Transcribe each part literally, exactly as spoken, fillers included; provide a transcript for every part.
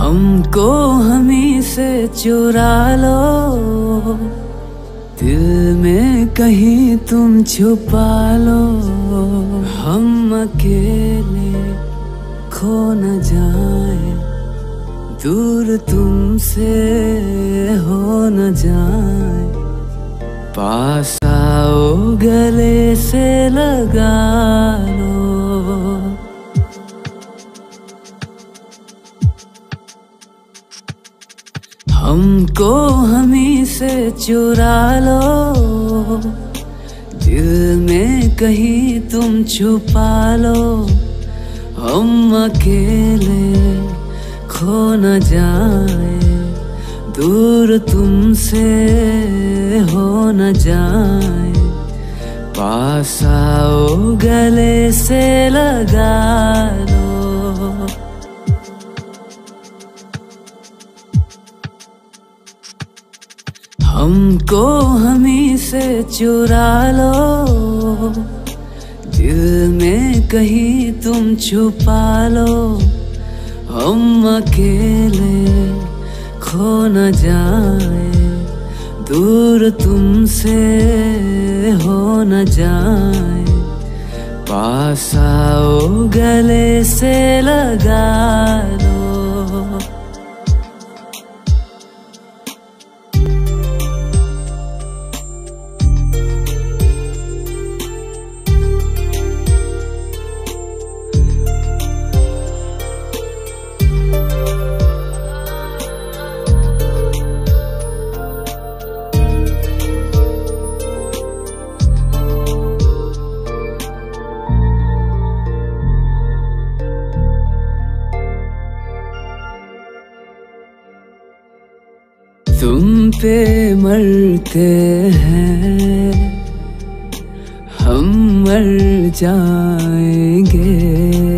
हमको हमी से चुरा लो, दिल में कहीं तुम छुपा लो। हम अकेले खो न जाए, दूर तुमसे हो न जाए। पास आओ गले से लगा लो। हमको हमी से चुरा लो, दिल में कहीं तुम छुपा लो। हम अकेले खो न जाए, दूर तुमसे हो न जाए। पास आओ गले से लगा लो। हमको हमी से चुरा लो, दिल में कहीं तुम छुपा लो। हम अकेले खो न जाए, दूर तुमसे हो न जाए। पास आओ गले से लगा लो। तुम पे मरते हैं, हम मर जाएंगे।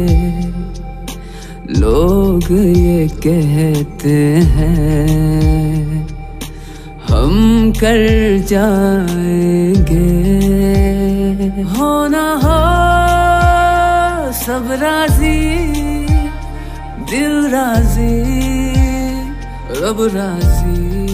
लोग ये कहते हैं हम कर जाएंगे। हो ना हो सब राजी, दिल राजी, रब राजी।